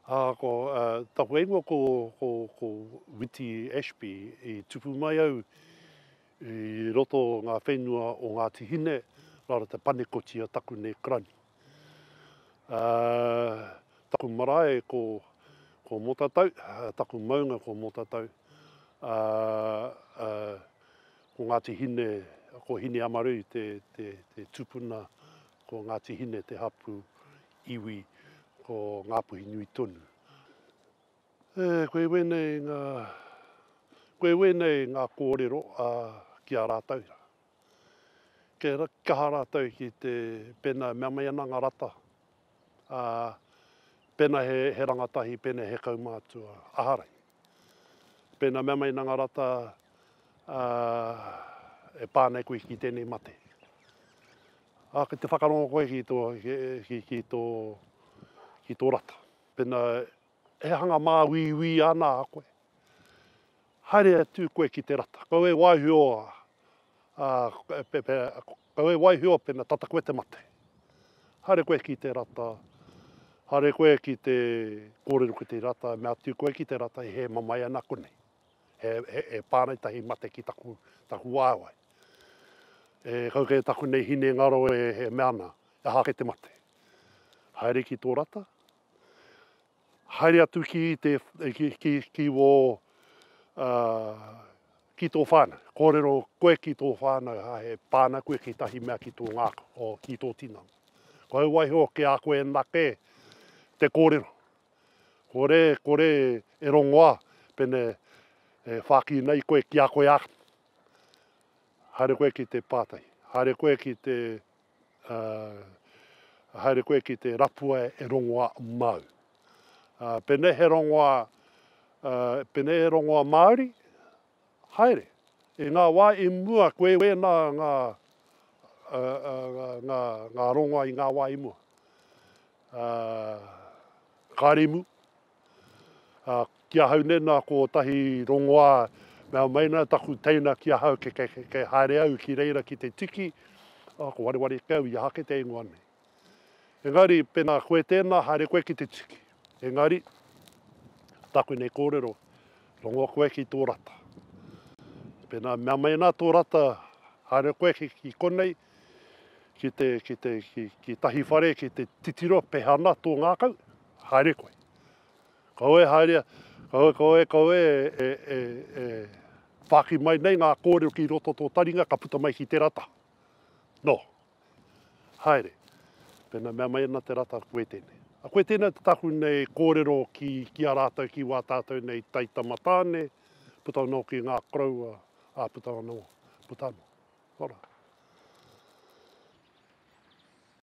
Taku ingo ko Witeria Ashby I tupu mai au I roto ngā whenua o ngā tihine, rara te panekotia taku nei krani. Taku marae ko motatau, taku maunga ko motatau. Ko ngā tihine, ko hine amaru te tupuna, ko ngā tihine te hapu iwi, ko ngā puhi nui tonu. Koe wēnei ngā kōrero ki a rātau. Kia rātau ki te pena mea mai ana ngā rata. Pena he rangatahi, pena he kaumātua aharai. Pena mea mai ana ngā rata e pānei koe ki tēnei mate. Ka te whakarongo koe ki tō rata. Pena he hanga mā wii ana a koe. Haere atu koe ki te rata. Kaue waihua, pena tata koe te mate. Haere koe ki te rata, haere koe ki te kōrero ki te rata, mea atu koe ki te rata I he mamai ana konei. He pānei tahi mate ki taku wāwai. Kau kei taku nei hine ngaro he meana, e hake te mate. Haere ki tō rata, haere atu ki wō ki tō whānau. Kōrero koe ki tō whānau, he pāna koe ki tahi mea ki tō ngāko, o ki tō tinana. Ko hau waiho ke a koe nake te kōrero. Kore e rongoa, pene whāki nei koe ki a koe ākana. Haere koe ki te pātai, haere koe ki te rapua e rongoa mau. Pene he rongoa Māori, haere. E ngā wā I mua, koe wēnā ngā rongoa I ngā wā I mua. Kārimu, kia hau nena ko tahi rongoa, mea maina taku teina kia hau ke haere au ki reira ki te tiki, ko wari kau I hake te ingoa nei. Engari, pena koe tēnā, haere koe ki te tiki. Engari, taku nei kōrero, rongoa koe ki tō rata. Pena mea mai nā tō rata, haere koe ki konei, ki tahi whare, ki te titiro, pehana tō ngākau, haere koe. Koe whaki mai nei ngā kōrero ki roto tō taringa, ka puta mai ki te rata. No, haere. Pena mea mai ana te rata koe tēnei. A koe tēnei te taku nei kōrero ki a rātou, ki wā tātou nei Tapa Tane, putau no ki ngā kraua, putau no. Ora.